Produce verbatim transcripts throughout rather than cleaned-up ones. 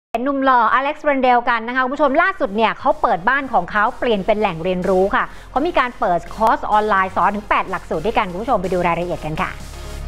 หนุ่มหล่ออเล็กซ์ เรนเดลกันนะคะคุณผู้ชมล่าสุดเนี่ยเขาเปิดบ้านของเขาเปลี่ยนเป็นแหล่งเรียนรู้ค่ะเขามีการเปิดคอร์สออนไลน์สอนถึงแปดหลักสูตรด้วยกันคุณผู้ชมไปดูรายละเอียดกันค่ะ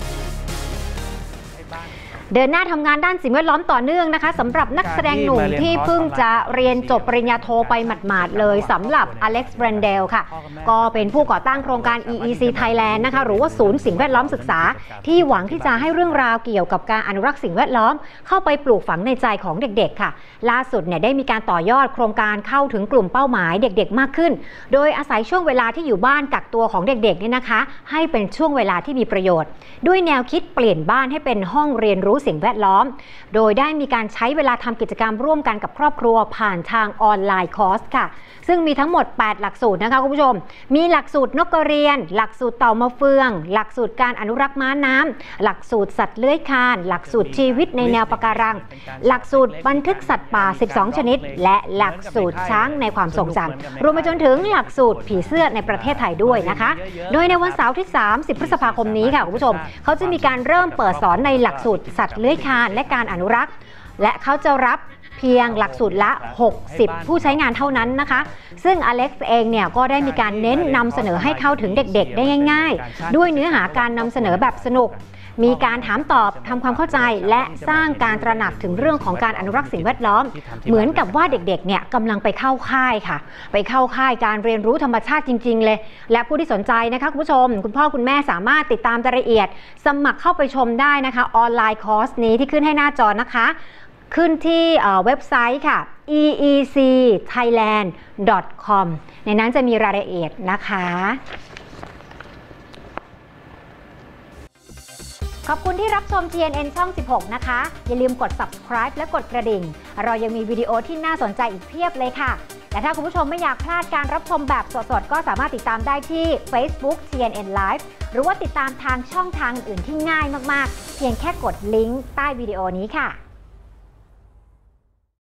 เดินหน้าทำงานด้านสิ่งแวดล้อมต่อเนื่องนะคะสำหรับนักแสดงหนุ่มที่เพิ่งจะเรียนจบปริญญาโทไปหมาดๆเลยสำหรับอเล็กซ์ เรนเดลค่ะก็เป็นผู้ก่อตั้งโครงการ อี อี ซี Thailand นะคะหรือว่าศูนย์สิ่งแวดล้อมศึกษาที่หวังที่จะให้เรื่องราวเกี่ยวกับการอนุรักษ์สิ่งแวดล้อมเข้าไปปลูกฝังในใจของเด็กๆค่ะล่าสุดเนี่ยได้มีการต่อยอดโครงการเข้าถึงกลุ่มเป้าหมายเด็กๆมากขึ้นโดยอาศัยช่วงเวลาที่อยู่บ้านกักตัวของเด็กๆเนี่ยนะคะให้เป็นช่วงเวลาที่มีประโยชน์ด้วยแนวคิดเปลี่ยนบ้านให้เป็นห้องเรียนรู้สิ่งแวดล้อมโดยได้มีการใช้เวลาทำกิจกรรมร่วมกันกับครอบครัวผ่านทางออนไลน์คอร์สค่ะซึ่งมีทั้งหมดแปดหลักสูตรนะคะคุณผู้ชมมีหลักสูตรนกกระเรียนหลักสูตรเต่ามะเฟืองหลักสูตรการอนุรักษ์ม้าน้ำหลักสูตรสัตว์เลื้อยคลานหลักสูตรชีวิตในแนวปะการังหลักสูตรบันทึกสัตว์ป่าสิบสองชนิดและหลักสูตรช้างในความทรงจำรวมไปจนถึงหลักสูตรผีเสื้อในประเทศไทยด้วยนะคะโดยในวันเสาร์ที่สามสิบพฤษภาคมนี้ค่ะคุณผู้ชมเขาจะมีการเริ่มเปิดสอนในหลักสูตรสัตว์เลื้อยคลานและการอนุรักษ์และเขาจะรับเพียงหลักสูตรละหกสิบผู้ใช้งานเท่านั้นนะคะซึ่งอเล็กซ์เองเนี่ยก็ได้มีการเน้นนำเสนอให้เข้าถึงเด็กๆได้ง่ายๆด้วยเนื้อหาการนำเสนอแบบสนุกมีการถามตอบทำความเข้าใจและสร้างการตระหนักถึงเรื่องของการอนุรักษ์สิ่งแวดล้อมเหมือนกับว่าเด็กๆเนี่ยกำลังไปเข้าค่ายค่ะไปเข้าค่ายการเรียนรู้ธรรมชาติจริงๆเลยและผู้ที่สนใจนะคะคุณผู้ชมคุณพ่อคุณแม่สามารถติดตามรายละเอียดสมัครเข้าไปชมได้นะคะออนไลน์คอร์สนี้ที่ขึ้นให้หน้าจอนะคะขึ้นที่เว็บไซต์ค่ะ อี อี ซี ไทยแลนด์ ดอท คอม ในนั้นจะมีรายละเอียดนะคะขอบคุณที่รับชม ที เอ็น เอ็น ช่อง สิบหก นะคะอย่าลืมกด ซับสไครบ์ และกดกระดิ่งเรายังมีวิดีโอที่น่าสนใจอีกเพียบเลยค่ะและถ้าคุณผู้ชมไม่อยากพลาดการรับชมแบบสดๆก็สามารถติดตามได้ที่ Facebook ที เอ็น เอ็น Live หรือว่าติดตามทางช่องทางอื่นๆที่ง่ายมากๆเพียงแค่กดลิงก์ใต้วิดีโอนี้ค่ะ